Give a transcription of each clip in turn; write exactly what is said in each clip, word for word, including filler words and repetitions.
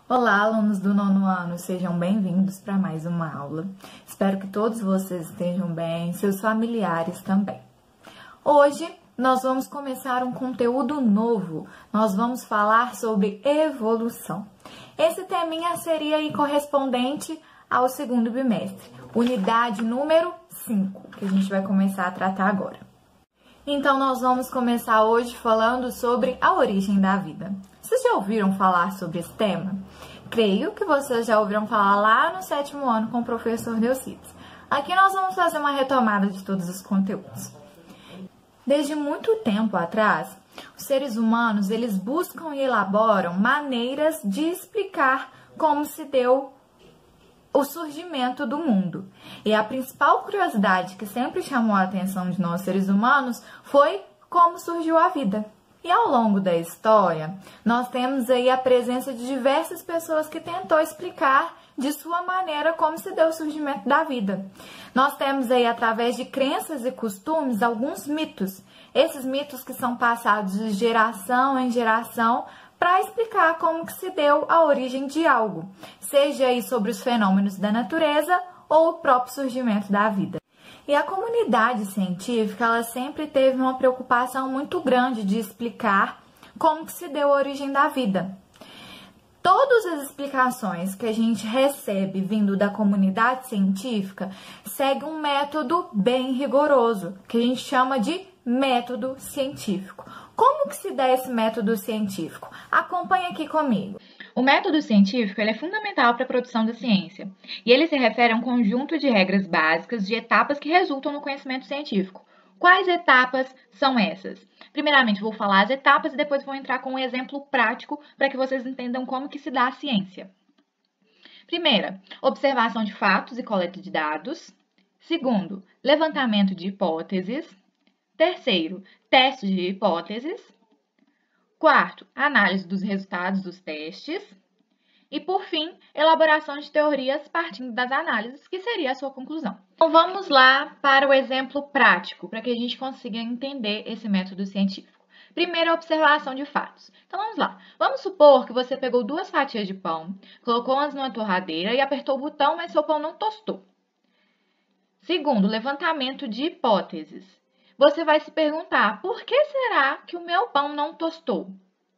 Olá, alunos do nono ano, sejam bem-vindos para mais uma aula. Espero que todos vocês estejam bem, seus familiares também. Hoje nós vamos começar um conteúdo novo, nós vamos falar sobre evolução. Esse teminha seria aí correspondente ao segundo bimestre, unidade número cinco, que a gente vai começar a tratar agora. Então, nós vamos começar hoje falando sobre a origem da vida. Vocês já ouviram falar sobre esse tema? Creio que vocês já ouviram falar lá no sétimo ano com o professor Delcides. Aqui nós vamos fazer uma retomada de todos os conteúdos. Desde muito tempo atrás, os seres humanos eles buscam e elaboram maneiras de explicar como se deu o surgimento do mundo. E a principal curiosidade que sempre chamou a atenção de nós seres humanos foi como surgiu a vida. E ao longo da história, nós temos aí a presença de diversas pessoas que tentou explicar de sua maneira como se deu o surgimento da vida. Nós temos aí, através de crenças e costumes, alguns mitos. Esses mitos que são passados de geração em geração para explicar como que se deu a origem de algo, seja aí sobre os fenômenos da natureza ou o próprio surgimento da vida. E a comunidade científica, ela sempre teve uma preocupação muito grande de explicar como que se deu a origem da vida. Todas as explicações que a gente recebe vindo da comunidade científica seguem um método bem rigoroso, que a gente chama de método científico. Como que se dá esse método científico? Acompanhe aqui comigo. O método científico ele é fundamental para a produção da ciência, e ele se refere a um conjunto de regras básicas de etapas que resultam no conhecimento científico. Quais etapas são essas? Primeiramente, vou falar as etapas e depois vou entrar com um exemplo prático para que vocês entendam como que se dá a ciência. Primeira, observação de fatos e coleta de dados. Segundo, levantamento de hipóteses. Terceiro, teste de hipóteses. Quarto, análise dos resultados dos testes. E, por fim, elaboração de teorias partindo das análises, que seria a sua conclusão. Então, vamos lá para o exemplo prático, para que a gente consiga entender esse método científico. Primeiro, a observação de fatos. Então, vamos lá. Vamos supor que você pegou duas fatias de pão, colocou-as numa torradeira e apertou o botão, mas seu pão não tostou. Segundo, levantamento de hipóteses. Você vai se perguntar, por que será que o meu pão não tostou?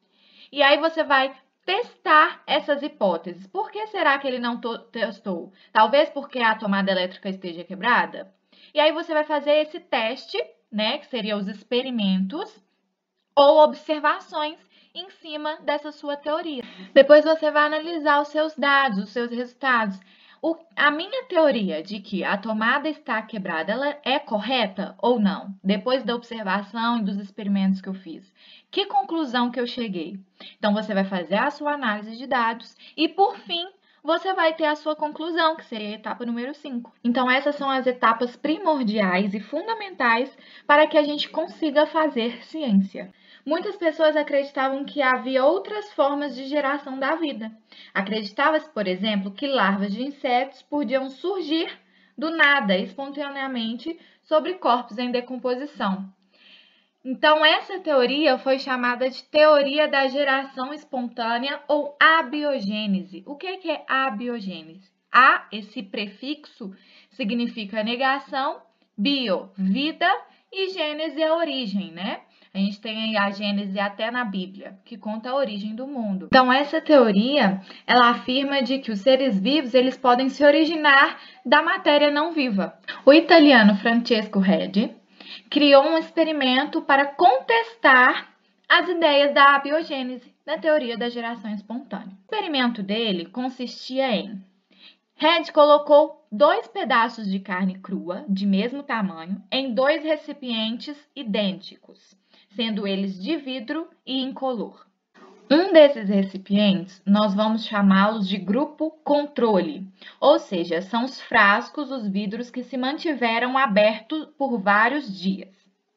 E aí você vai testar essas hipóteses. Por que será que ele não tostou? Talvez porque a tomada elétrica esteja quebrada? E aí você vai fazer esse teste, né, que seria os experimentos ou observações em cima dessa sua teoria. Depois você vai analisar os seus dados, os seus resultados. O, a minha teoria de que a tomada está quebrada, ela é correta ou não? Depois da observação e dos experimentos que eu fiz. Que conclusão que eu cheguei? Então, você vai fazer a sua análise de dados e, por fim, você vai ter a sua conclusão, que seria a etapa número cinco. Então, essas são as etapas primordiais e fundamentais para que a gente consiga fazer ciência. Muitas pessoas acreditavam que havia outras formas de geração da vida. Acreditava-se, por exemplo, que larvas de insetos podiam surgir do nada, espontaneamente, sobre corpos em decomposição. Então, essa teoria foi chamada de teoria da geração espontânea ou abiogênese. O que é abiogênese? A, esse prefixo, significa negação, bio, vida, e gênese é origem, né? A gente tem aí a Gênese até na Bíblia, que conta a origem do mundo. Então, essa teoria, ela afirma de que os seres vivos, eles podem se originar da matéria não viva. O italiano Francesco Redi criou um experimento para contestar as ideias da abiogênese, da teoria da geração espontânea. O experimento dele consistia em... Redi colocou dois pedaços de carne crua, de mesmo tamanho, em dois recipientes idênticos, sendo eles de vidro e incolor. Um desses recipientes, nós vamos chamá-los de grupo controle, ou seja, são os frascos, os vidros que se mantiveram abertos por vários dias.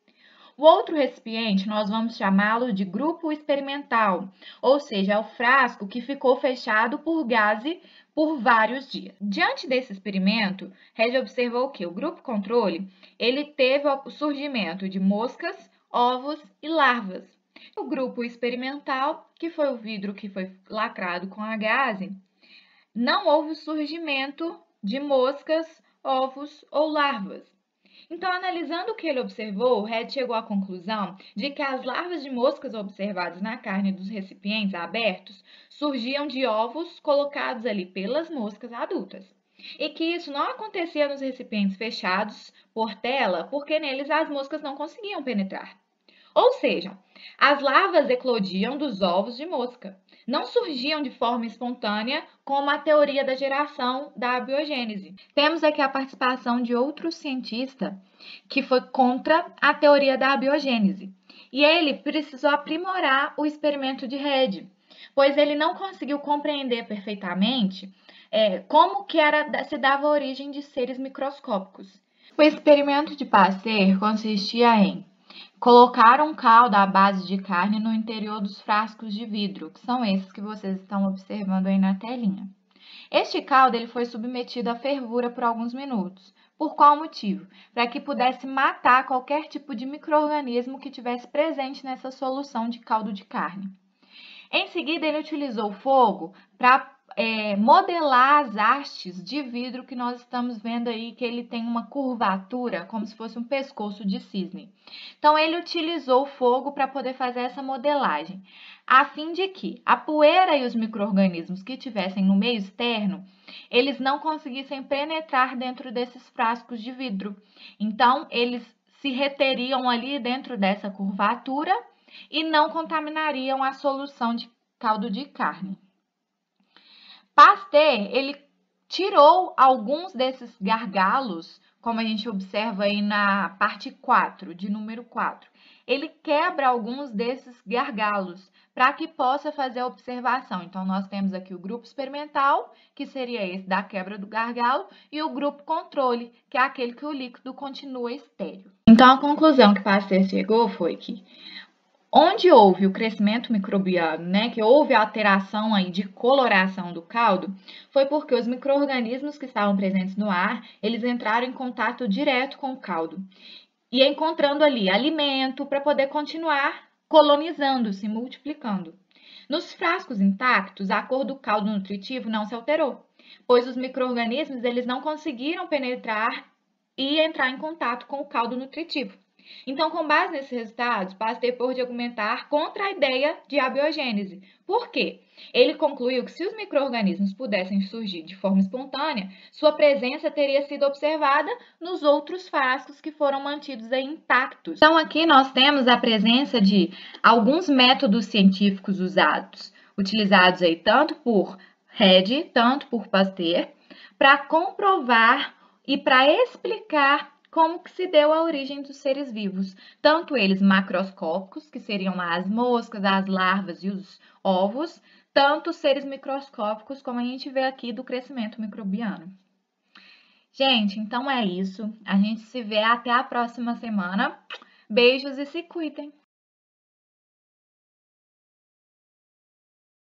O outro recipiente, nós vamos chamá-lo de grupo experimental, ou seja, é o frasco que ficou fechado por gaze por vários dias. Diante desse experimento, Redi observou que o grupo controle, ele teve o surgimento de moscas, ovos e larvas. O grupo experimental, que foi o vidro que foi lacrado com a gaze, não houve o surgimento de moscas, ovos ou larvas. Então, analisando o que ele observou, o Red chegou à conclusão de que as larvas de moscas observadas na carne dos recipientes abertos surgiam de ovos colocados ali pelas moscas adultas. E que isso não acontecia nos recipientes fechados por tela, porque neles as moscas não conseguiam penetrar. Ou seja, as larvas eclodiam dos ovos de mosca, não surgiam de forma espontânea, como a teoria da geração da abiogênese. Temos aqui a participação de outro cientista que foi contra a teoria da abiogênese. E ele precisou aprimorar o experimento de Red, pois ele não conseguiu compreender perfeitamente é, como que era, se dava a origem de seres microscópicos. O experimento de Pasteur consistia em colocar um caldo à base de carne no interior dos frascos de vidro, que são esses que vocês estão observando aí na telinha. Este caldo ele foi submetido à fervura por alguns minutos. Por qual motivo? Para que pudesse matar qualquer tipo de micro-organismo que tivesse presente nessa solução de caldo de carne. Em seguida, ele utilizou o fogo para é, modelar as hastes de vidro que nós estamos vendo aí, que ele tem uma curvatura, como se fosse um pescoço de cisne. Então, ele utilizou o fogo para poder fazer essa modelagem, a fim de que a poeira e os micro-organismos que estivessem no meio externo, eles não conseguissem penetrar dentro desses frascos de vidro. Então, eles se reteriam ali dentro dessa curvatura e não contaminariam a solução de caldo de carne. Pasteur, ele tirou alguns desses gargalos, como a gente observa aí na parte quatro, de número quatro. Ele quebra alguns desses gargalos para que possa fazer a observação. Então, nós temos aqui o grupo experimental, que seria esse da quebra do gargalo, e o grupo controle, que é aquele que o líquido continua estéril. Então, a conclusão que Pasteur chegou foi que onde houve o crescimento microbiano, né, que houve a alteração aí de coloração do caldo, foi porque os micro-organismos que estavam presentes no ar, eles entraram em contato direto com o caldo e encontrando ali alimento para poder continuar colonizando, se multiplicando. Nos frascos intactos, a cor do caldo nutritivo não se alterou, pois os micro-organismos eles não conseguiram penetrar e entrar em contato com o caldo nutritivo. Então, com base nesses resultados, Pasteur pôde argumentar contra a ideia de abiogênese. Por quê? Ele concluiu que se os micro-organismos pudessem surgir de forma espontânea, sua presença teria sido observada nos outros frascos que foram mantidos aí intactos. Então, aqui nós temos a presença de alguns métodos científicos usados, utilizados aí tanto por Red, tanto por Pasteur, para comprovar e para explicar como que se deu a origem dos seres vivos, tanto eles macroscópicos, que seriam lá as moscas, as larvas e os ovos, tanto seres microscópicos, como a gente vê aqui do crescimento microbiano. Gente, então é isso. A gente se vê até a próxima semana. Beijos e se cuidem!